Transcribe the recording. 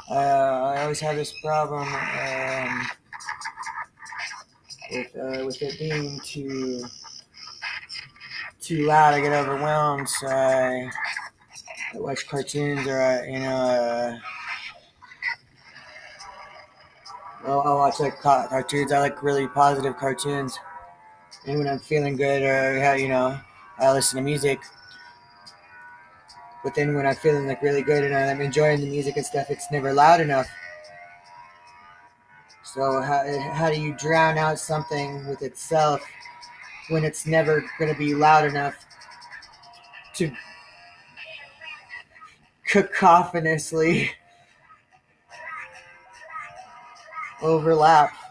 I always have this problem with it being too loud. I get overwhelmed, so I watch cartoons, or I'll watch like cartoons. I like really positive cartoons, and when I'm feeling good, or I listen to music. But then when I'm feeling like really good and I'm enjoying the music and stuff, it's never loud enough. So how do you drown out something with itself when it's never going to be loud enough to cacophonously overlap?